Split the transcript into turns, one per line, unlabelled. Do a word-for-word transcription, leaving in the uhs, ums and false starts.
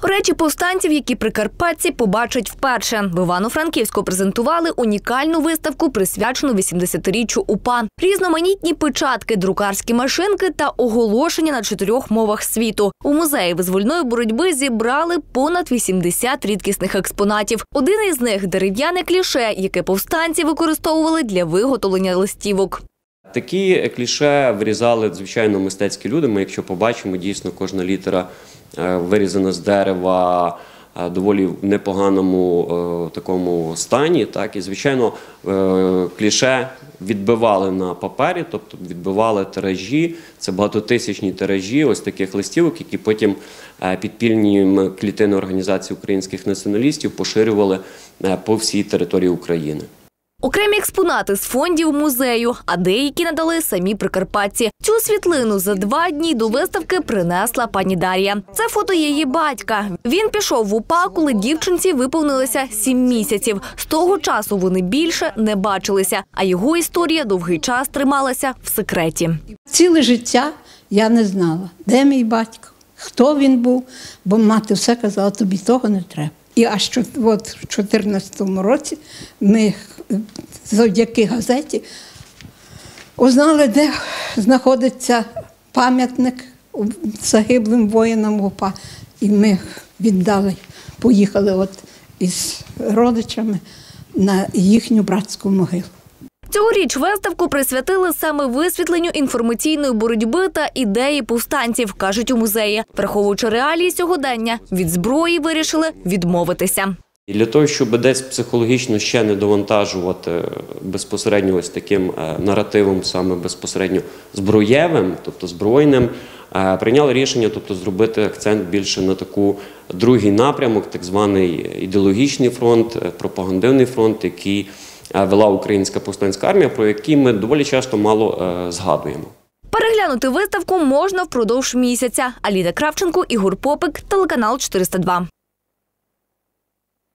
Речі повстанців, які прикарпатці побачать вперше. В Івано-Франківську презентували унікальну виставку, присвячену вісімдесятиріччю УПА. Різноманітні печатки, друкарські машинки та оголошення на чотирьох мовах світу. У музеї визвольної боротьби зібрали понад вісімдесят рідкісних експонатів. Один із них – дерев'яне кліше, яке повстанці використовували для виготовлення листівок.
Такі кліше вирізали, звичайно, мистецькі люди. Ми, якщо побачимо, дійсно кожна літера вирізана з дерева, доволі в непоганому такому стані. Так? І, звичайно, кліше відбивали на папері, тобто відбивали тиражі. Це багатотисячні тиражі ось таких листівок, які потім підпільні клітини організації українських націоналістів поширювали по всій території України.
Окремі експонати з фондів музею, а деякі надали самі прикарпатці. Цю світлину за два дні до виставки принесла пані Дар'я. Це фото її батька. Він пішов в УПА, коли дівчинці виповнилося сім місяців. З того часу вони більше не бачилися, а його історія довгий час трималася в секреті.
Ціле життя я не знала, де мій батько, хто він був, бо мати все казала, тобі того не треба. І аж от в дві тисячі чотирнадцятому році ми завдяки газеті узнали, де знаходиться пам'ятник загиблим воїнам УПА. І ми віддали, поїхали от із родичами на їхню братську могилу.
Цьогоріч виставку присвятили саме висвітленню інформаційної боротьби та ідеї повстанців, кажуть у музеї. Враховуючи реалії сьогодення, від зброї вирішили відмовитися.
І для того, щоб десь психологічно ще не довантажувати безпосередньо ось таким наративом, саме безпосередньо зброєвим, тобто збройним, прийняли рішення, тобто зробити акцент більше на таку другий напрямок, так званий ідеологічний фронт, пропагандивний фронт, який вела Українська повстанська армія, про який ми доволі часто мало згадуємо.
Переглянути виставку можна впродовж місяця. Аліна Кравченко, Ігор Попик, телеканал чотириста два.